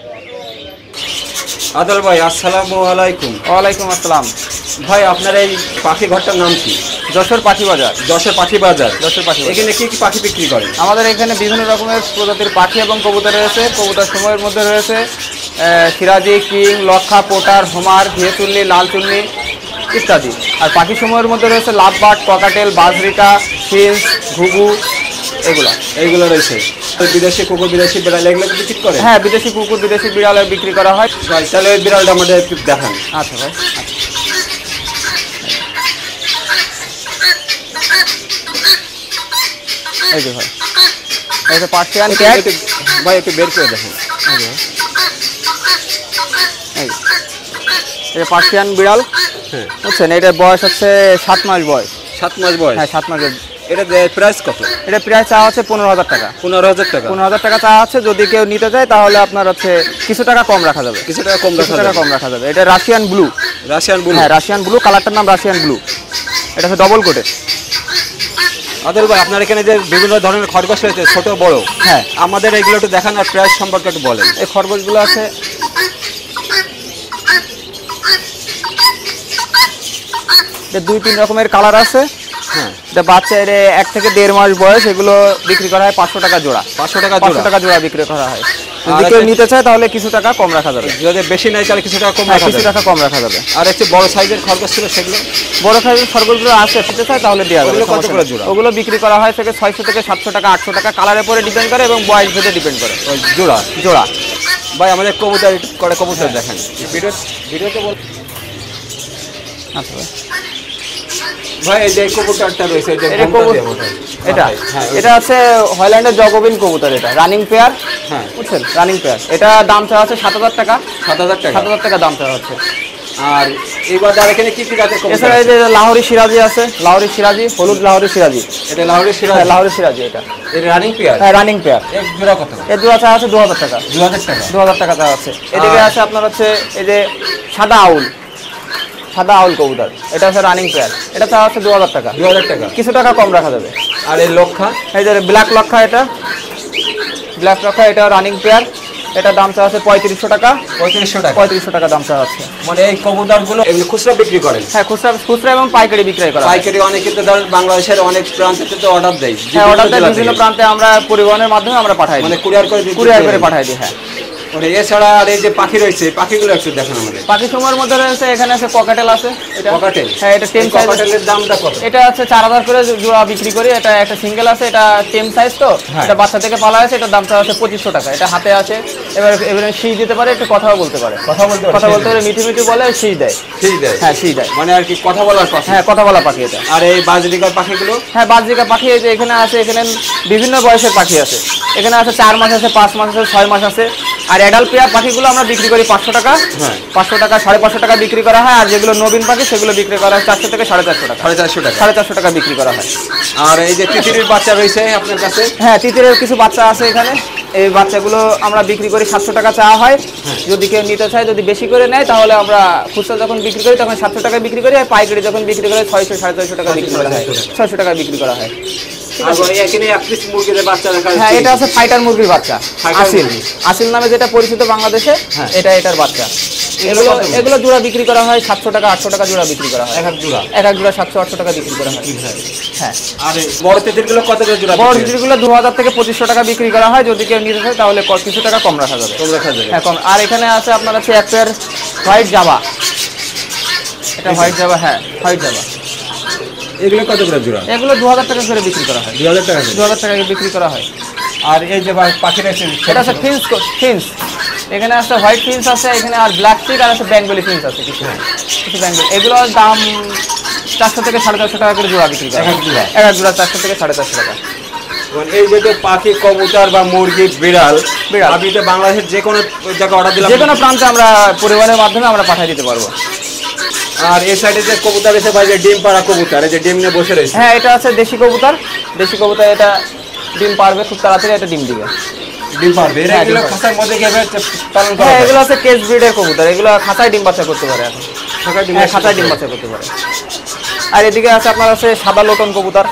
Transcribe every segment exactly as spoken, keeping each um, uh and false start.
আদল ভাই আসসালামু আলাইকুম। ওয়ালাইকুম আসসালাম। ভাই আপনার এই পাখি ঘরটার নাম কি? যশোর পাখি বাজার। যশোর পাখি বাজার। যশোর পাখি বাজার। এখানে কি কি পাখি বিক্রি করেন? আমাদের এখানে বিভিন্ন রকমের প্রজাতির পাখি এবং কবুতর রয়েছে। কবুতর সময়ের মধ্যে রয়েছে সিরাজি, কিং, লক্ষা, পোটার, হোমার, ভিয়েতুল্লি, লাল চুন্নি ইত্যাদি। আর পাখি সময়ের মধ্যে রয়েছে লাভবার্ড, ককাটেল, বাজরিকা, ফিন্স, ঘুঘু, এগুলা এইগুলো রয়েছে। বিদেশি কুকুর, বিদেশি বিড়াল এগুলো বিক্রি করে? হ্যাঁ, বিদেশি কুকুর, বিদেশি বিড়াল বিক্রি করা হয়। ভাই তাহলে ওই বিড়ালটা আমাদের একটু দেখান। আচ্ছা ভাই, এই যে ভাই, এই যে পার্সিয়ান ক্যাট। ভাই একটু বের করে দেখেন। এটা পার্সিয়ান বিড়াল, হ্যাঁ বুঝছেন। এটার বয়স হচ্ছে সাত মাস বয়স। সাত মাস বয়স? হ্যাঁ, সাত মাস। এটা প্রাইস কত? এটা প্রাইস চাওয়া হচ্ছে পনেরো হাজার টাকা। পনেরো হাজার টাকা পনেরো হাজার টাকা চাওয়া হচ্ছে। যদি কেউ নিতে চায় তাহলে আপনার হচ্ছে কিছু টাকা কম রাখা যাবে। কিছু টাকা কম রাখা টাকা কম রাখা যাবে। এটা রাশিয়ান ব্লু। Russian blue? হ্যাঁ, রাশিয়ান ব্লু। কালারটার নাম রাশিয়ান ব্লু। এটা হচ্ছে ডবল কোটের। আদল ভাই আপনার এখানে যে বিভিন্ন ধরনের খরগোশ রয়েছে, ছোট বড়, হ্যাঁ, আমাদের এগুলো একটু দেখান আর প্রাইস সম্পর্কে একটু বলেন। এই খরগোশগুলো আছে দুই তিন রকমের কালার আছে। হ্যাঁ, এটা বাচ্চা, এর এক থেকে দেড় মাস বয়স। এগুলো বিক্রি করা হয় পাঁচশো টাকা জোড়া। পাঁচশো টাকা পাঁচশো টাকা জোড়া বিক্রি করা হয়। যদি কেউ নিতে চায় তাহলে কিছু টাকা কম রাখা যাবে। যদি বেশি নেয় তাহলে কিছু টাকা কম রাখা কিছু টাকা কম রাখা যাবে। আর একটু বড় সাইজের খরগোশ ছিল সেগুলো? বড় সাইজের খরগোশগুলো আছে, নিতে চায় তাহলে দেওয়া যাবে। কত করে জোড়া? ওগুলো বিক্রি করা হয় থেকে ছয়শো থেকে সাতশো টাকা, আটশো টাকা। কালারের উপরে ডিপেন্ড করে এবং বয়স ভেদে ডিপেন্ড করে। ওই জোড়া জোড়া। ভাই আমাদের কবুতর করে কবুতর দেখেন ভিডিও ভিডিওতে বল। আচ্ছা ভাই, ভাই এই যে কবুতরটা রয়েছে, যে এটা কবুতর, এটা এটা আছে হল্যান্ডের জগোবিন কবুতর। এটা রানিং পেয়ার। হ্যাঁ, বুঝছেন, রানিং পেয়ার। এটা দাম চাওয়া হচ্ছে সাত হাজার টাকা। সাত হাজার টাকা সাত হাজার টাকা দাম চাওয়া হচ্ছে। আর এইবার আর এখানে কি কি জাতের কবুতর? এছাড়া এই যে লাহোরি সিরাজি আছে। লাহোরি সিরাজি, হলুদ লাহোরি সিরাজি। এটা লাহোরি সিরাজি? লাহোরি সিরাজি। এটা এটা রানিং পেয়ার? হ্যাঁ, রানিং পেয়ার। এক জোড়া কত? এর জোড়া চাওয়া আছে দু হাজার টাকা। দু হাজার টাকা দু হাজার টাকা চাওয়া আছে। এদিকে আছে আপনার হচ্ছে এই যে সাদা আউল, সাদা আউল কবুতর। এটা হচ্ছে রানিং পেয়ার। এটা চাওয়া হচ্ছে দু হাজার টাকা। দু হাজার টাকা কিছু টাকা কম রাখা যাবে। আর এই লক্ষা? এই যে ব্ল্যাক লক্ষা, এটা ব্ল্যাক লক্ষা, এটা রানিং পেয়ার। এটা দাম চাওয়া আছে পঁয়ত্রিশশো টাকা। পঁয়ত্রিশশো টাকা পঁয়ত্রিশশো টাকা দাম চাওয়া আছে। মানে এই কবুতরগুলো এগুলো খুচরা বিক্রি করেন? হ্যাঁ, খুচরা খুচরা এবং পাইকারি বিক্রয় করা। পাইকারি অনেকে তো ধরেন বাংলাদেশের অনেক প্রান্তে তো অর্ডার দেয়। হ্যাঁ, অর্ডার দেয় বিভিন্ন প্রান্তে। আমরা পরিবহনের মাধ্যমে আমরা পাঠাই, মানে কুরিয়ার করে কুরিয়ার করে পাঠাই দিই। হ্যাঁ, মানে এছাড়া আর এই যে পাখি রয়েছে, পাখিগুলো একটু দেখেন আমাদের। পাখি সময়ের মধ্যে রয়েছে এখানে আছে ককাটেল আছে। এটা ককাটেল? হ্যাঁ, এটা টেম সাইজ। ককাটেলের দামটা কত? এটা আছে চার হাজার করে জোড়া বিক্রি করি। এটা একটা সিঙ্গেল আছে, এটা টেম সাইজ। তো এটা বাচ্চা থেকে পালা আছে। এটার দাম চাওয়া আছে পঁচিশশো টাকা। এটা হাতে আছে। এবার এবারে শীষ দিতে পারে, একটু কথাও বলতে পারে। কথা বলতে কথা বলতে পারে, মিঠি মিঠি বলে, শীষ দেয়। শীষ দেয়? হ্যাঁ, শীষ দেয়। মানে আর কি কথা বলার পাখি? হ্যাঁ, কথা বলা পাখি এটা। আর এই বাজরিকার পাখিগুলো? হ্যাঁ, বাজরিকা পাখি এই যে এখানে আছে। এখানে বিভিন্ন বয়সের পাখি আছে। এখানে আছে চার মাস আছে, পাঁচ মাস আছে, ছয় মাস আছে। আর অ্যাডাল্ট পেয়ার পাখিগুলো আমরা বিক্রি করি পাঁচশো টাকা। হ্যাঁ, পাঁচশো টাকা, সাড়ে পাঁচশো টাকা বিক্রি করা হয়। আর যেগুলো নবীন পাখি সেগুলো বিক্রি করা হয় চারশো থেকে সাড়ে চারশো টাকা। সাড়ে চারশো টাকা সাড়ে চারশো টাকা বিক্রি করা হয়। আর এই যে তিতিরের বাচ্চা রয়েছে আপনার কাছে? হ্যাঁ, তিতিরের কিছু বাচ্চা আছে এখানে। এই বাচ্চাগুলো আমরা বিক্রি করি সাতশো টাকা চাওয়া হয়। যদি কেউ নিতে চায়, যদি বেশি করে নেয় তাহলে আমরা খুচরা যখন বিক্রি করি তখন সাতশো টাকা বিক্রি করি। আর পাইকারি যখন বিক্রি করে ছয়শো সাড়ে ছয়শো টাকা বিক্রি করা হয়। ছয়শো টাকা বিক্রি করা হয়। হ্যাঁ, এটা আছে ফাইটার মুরগির বাচ্চা, আসিল। আসিল নামে যেটা পরিচিত বাংলাদেশে, এটা এটার বাচ্চা। এগুলো এগুলো জোড়া বিক্রি করা হয় সাতশো টাকা, আটশো টাকা জোড়া বিক্রি করা হয়। এক এক জোড়া এক এক জোড়া সাতশো আটশো টাকা বিক্রি করা হয়। হ্যাঁ, আর বড় তিতিরগুলো কত করে জোড়া? বড় তিতিরগুলো দু হাজার থেকে পঁচিশশো টাকা বিক্রি করা হয়। যদি কেউ নিতে চায় তাহলে কিছু টাকা কম রাখা যাবে। কম রাখা যাবে। হ্যাঁ, কম। আর এখানে আছে আপনার আছে এক পেয়ার হোয়াইট জাভা। এটা হোয়াইট জাভা। হ্যাঁ, হোয়াইট জাভা। এগুলো কত করে জোড়া? এগুলো দু হাজার টাকা করে বিক্রি করা হয়। দু হাজার টাকা দু হাজার টাকা বিক্রি করা হয়। আর এই যে পাখি রয়েছে, এটা আছে ফিন্স। ফিন্স এখানে আছে, হোয়াইট ফিন্স আছে এখানে, আর ব্ল্যাক স্টিক, আর আছে বেঙ্গলি ফিন্স আছে কিছু। কিছু বেঙ্গলি। এগুলোর দাম চারশো থেকে সাড়ে চারশো টাকা করে জোড়া বিক্রি করা হয়। এক এক জোড়া চারশো থেকে সাড়ে চারশো টাকা। এই যে পাখি, কবুতর বা মুরগি, বিড়াল, বিড়াল আপনি তো বাংলাদেশের যে কোনো জায়গায় অর্ডার দিলাম, যে কোনো প্রান্তে আমরা পরিবহনের মাধ্যমে আমরা পাঠিয়ে দিতে পারবো। আর এই সাইডে যে কবুতর রয়েছে ভাই, যে ডিম পাড়া কবুতর, এই যে ডিম নিয়ে বসে রয়েছে। হ্যাঁ, এটা আছে দেশি কবুতর। দেশি কবুতর, এটা ডিম পারবে খুব তাড়াতাড়ি। এটা ডিম দিবে। ডিম পারবে? এগুলো খাঁচার মধ্যে গিয়ে পালন করা? হ্যাঁ, এগুলো আছে কেস ব্রিডের কবুতর। এগুলো খাঁচায় ডিম বাচ্চা করতে পারে। এখন খাঁচায় ডিম বাচ্চা করতে পারে। আর এদিকে আছে আপনার আছে সাদা লোটন কবুতর।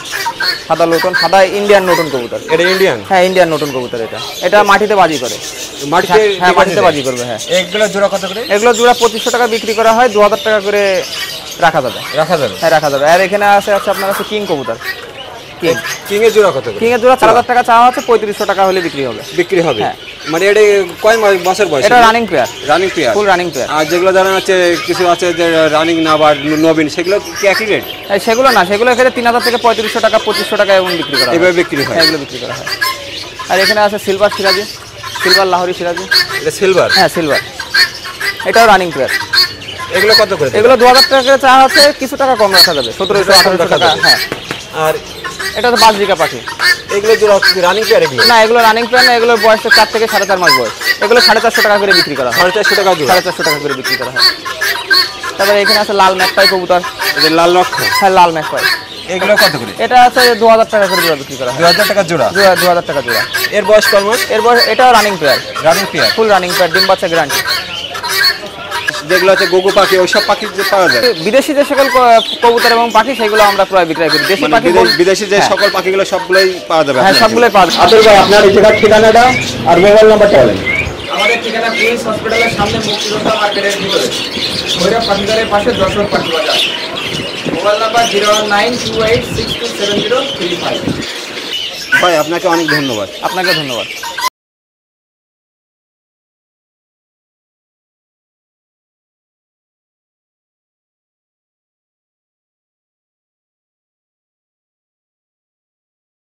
সাদা লোটন, সাদা ইন্ডিয়ান নতুন কবুতর। এটা ইন্ডিয়ান? হ্যাঁ, ইন্ডিয়ান নতুন কবুতর। এটা এটা মাটিতে বাজি করে। মাটিতে হ্যাঁ মাটিতে বাজি করবে। হ্যাঁ এগুলো জোড়া কত করে? এগুলো জোড়া পঁচিশশো টাকা বিক্রি করা হয়, দু হাজার টাকা করে রাখা যাবে। রাখা যাবে? হ্যাঁ রাখা যাবে। আর এখানে আছে আছে আপনার কাছে কিং কবুতর। কিং কিং এর জোড়া কত করে? কিং এর জোড়া চার হাজার টাকা চাওয়া হচ্ছে, পঁয়ত্রিশশো টাকা হলে বিক্রি হবে। বিক্রি হবে? হ্যাঁ। মানে এটা কয় মাস বছর বয়স? এটা running pair. Running pair? Full running pair. আর যেগুলো জানা আছে কিছু আছে যে রানিং না বা নবীন, সেগুলো কি একই রেট? সেগুলো না, সেগুলো এখানে তিন হাজার থেকে পঁয়ত্রিশশো টাকা পঁচিশশো টাকা এমন বিক্রি করা হয়। এভাবে বিক্রি হয়? এগুলো বিক্রি করা হয়। আর এখানে আছে সিলভার সিরাজি, সিলভার লাহোরি সিরাজি। এটা সিলভার? হ্যাঁ সিলভার, এটাও রানিং প্লেয়ার। এগুলো কত করে? এগুলো দু হাজার টাকা করে চাওয়া হচ্ছে, কিছু টাকা কম রাখা যাবে, সতেরোশো আঠারোশো টাকা। হ্যাঁ। আর এটা তো বাজরিকা পাখি। এগুলো জোড়া রানিং পেয়ার? এগুলো না, এগুলো রানিং প্লেয়ার না, এগুলোর বয়স চার থেকে সাড়ে চার মাস বয়স। এগুলো সাড়ে চারশো টাকা করে বিক্রি করা হয়। সাড়ে চারশো টাকা জোড়া? সাড়ে চারশো টাকা করে বিক্রি করা হয়। তারপরে এখানে আছে লাল ম্যাকপাই কবুতর। এটা লাল লক্ষ্য? হ্যাঁ লাল ম্যাকপাই। এগুলো কত করে? এটা আছে দু হাজার টাকা করে জোড়া বিক্রি করা হয়। দু হাজার টাকা জোড়া? দু হাজার টাকা জোড়া। এর বয়স কত মাস? এর বয়স এটাও running pair. Running pair? Full running pair, ডিম বাচ্চা গ্যারান্টি। যেগুলো আছে গোগো পাখি, ওইসব পাখি যে পাওয়া যায়? বিদেশি যে সকল ক- কবুতর এবং পাখি সেগুলো আমরা ক্রয় বিক্রয় করি। দেশি মানে পাখি বিদেশ- বল- বিদেশি যে হ্যাঁ। সকল পাখিগুলো সবগুলোই পাওয়া যাবে? হ্যাঁ আপনার সবগুলোই পাওয়া যায়। আব্দুল ভাই, আপনার এই জায়গার ঠিকানাটা আর মোবাইল নাম্বারটা বলেন। আমাদের ঠিকানা প্রিন্স হসপিটালের সামনে, মুক্তিযোদ্ধা মার্কেটের ভিতরে, ভৈরব পাখিঘরের পাশে, যশোর পাখি বাজার। Mobile number zero one nine two eight six two seven zero three five. ভাই আপনাকে অনেক ধন্যবাদ। আপনাকে ধন্যবাদ।